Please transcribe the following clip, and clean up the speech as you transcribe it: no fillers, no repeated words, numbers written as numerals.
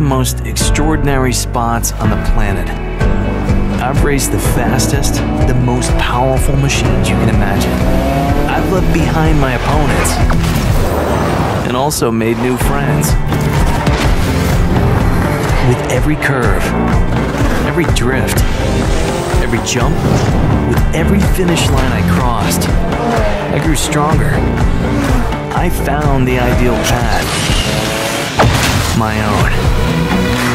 most extraordinary spots on the planet. I've raced the fastest, the most powerful machines you can imagine. I've left behind my opponents and also made new friends. With every curve, every drift, every jump, with every finish line I crossed, I grew stronger. I found the ideal path, my own.